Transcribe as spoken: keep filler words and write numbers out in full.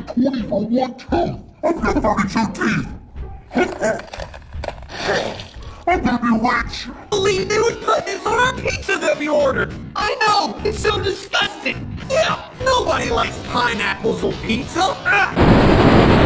get twenty for one tooth. I've got thirty-two teeth. I'm gonna be rich. Believe they would put this on our pizza that we ordered. I know, it's so disgusting. Yeah, nobody likes pineapples on pizza. Ah.